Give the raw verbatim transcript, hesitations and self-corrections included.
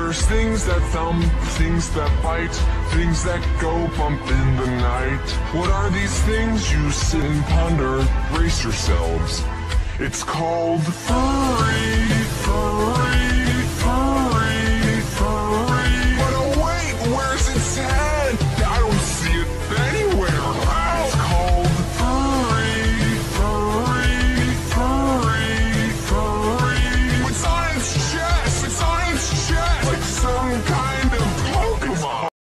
There's things that thump, things that bite, things that go bump in the night. What are these things? You sit and ponder, brace yourselves. It's called furry, furry.